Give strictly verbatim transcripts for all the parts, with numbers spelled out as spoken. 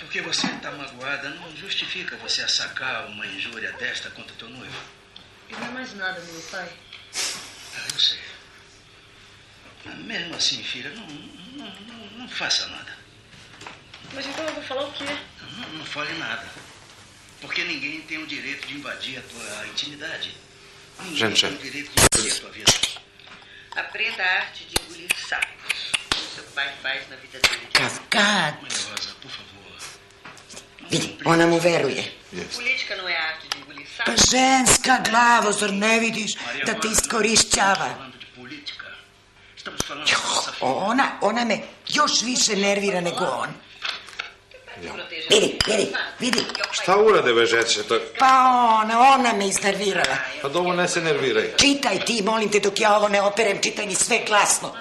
porque você está magoada, não justifica você assacar uma injúria desta contra teu noivo. E não é mais nada, meu pai. Ah, eu sei. Mas mesmo assim, filha, não, não, não, não faça nada. Mas então eu vou falar o quê? Não, não fale nada. Porque ninguém tem o direito de invadir a tua intimidade. Ninguém Gente, tem o direito de invadir a tua vida. Aprenda a arte de engolir sapos. O seu pai faz na vida dele. Kafka. Mãe Rosa, por favor. Vidi, ona mu veruje. Política não é a arte de engolir Pa sapos. ženska glavo, zar ne vidiš da te iskorišćava? Falando de política. Estamos falando Jo, da nossa filha. ona, ona me još više nervira nego on. Vidi, vidi, vidi. Šta urade, be, žeće? To... Pa ona, ona me iznervirala. Pa dobro, ne se nerviraj. Čitaj ti, molim te, dok ja ovo ne operem, čitaj mi sve glasno.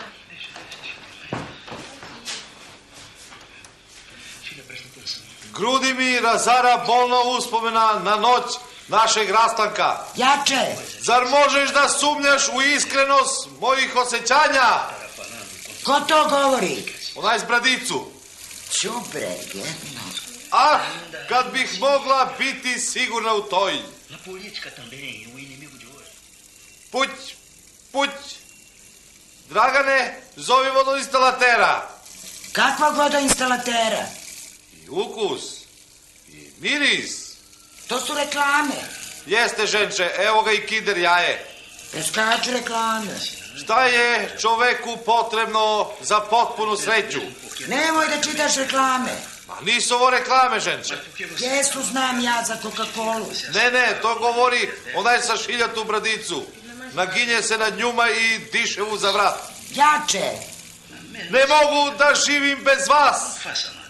Grudi mi razara bolna uspomena na noć našeg rastanka. Jače. Zar možeš da sumnjaš u iskrenost mojih osjećanja? Ko to govori? Onaj s bradicu. Čubre, jedno. Ah, kad bih mogla biti sigurna u toj. Na política também, o inimigo de hoje. Puć, puć. Dragane, zovi vodoinstalatera. Kakvog vodoinstalatera? I ukus, i miris. To su reklame. Jeste, ženče, evo ga i kider jaje. Preskaču reklame. Šta je čoveku potrebno za potpunu sreću? Nemoj da čitaš reklame. Ma nisu ovo reklame, ženče. Jesu, znam ja za Coca-Colu. Ne, ne, to govori onaj sa šiljatu bradicu. Naginje se nad njuma i diše u za vrat. Jače. Ne mogu da živim bez vas. Não faça nada.